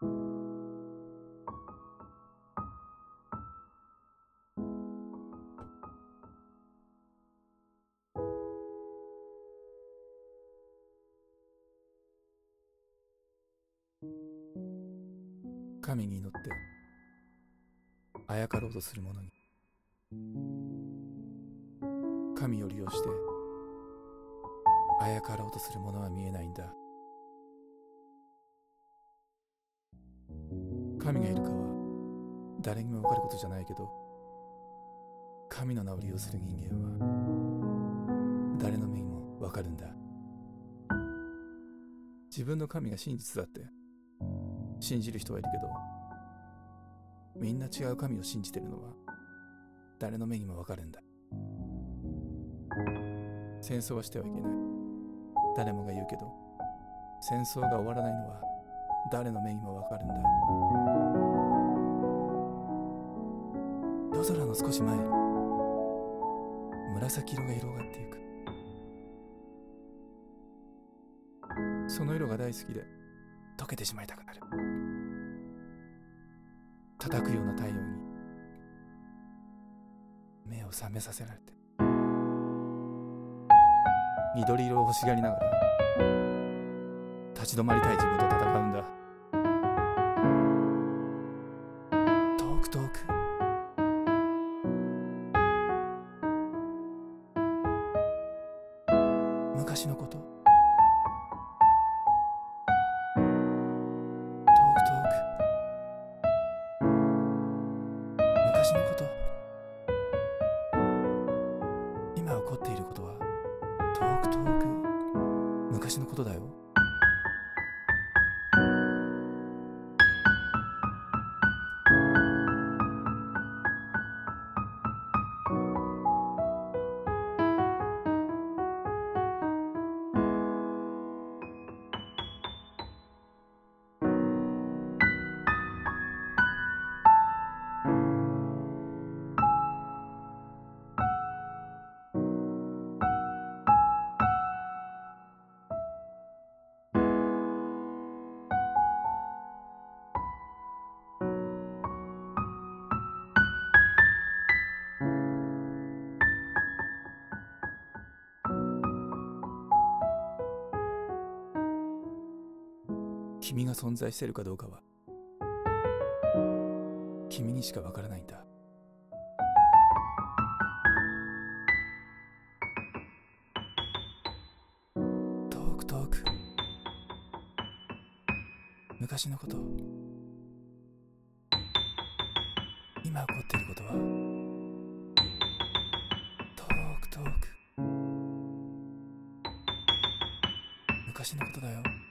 神に祈ってあやかろうとする者に神を利用してあやかろうとする者は見えないんだ。神がいるかは誰にも分かることじゃないけど、神の名を利用する人間は誰の目にも分かるんだ。自分の神が真実だって信じる人はいるけど、みんな違う神を信じてるのは誰の目にもわかるんだ。戦争はしてはいけない、誰もが言うけど、戦争が終わらないのは誰の目にもわかるんだ。夜空の少し前、紫色が広がっていく。その色が大好きで溶けてしまいたくなる。叩くような太陽に目を覚めさせられて、緑色を欲しがりながら立ち止まりたい自分と戦うんだ。遠く遠く、昔のこと、昔のこと、今起こっていることは遠く遠く昔のことだよ。君が存在しているかどうかは君にしかわからないんだ。遠く遠く昔のこと、今起こっていることは遠く遠く昔のことだよ。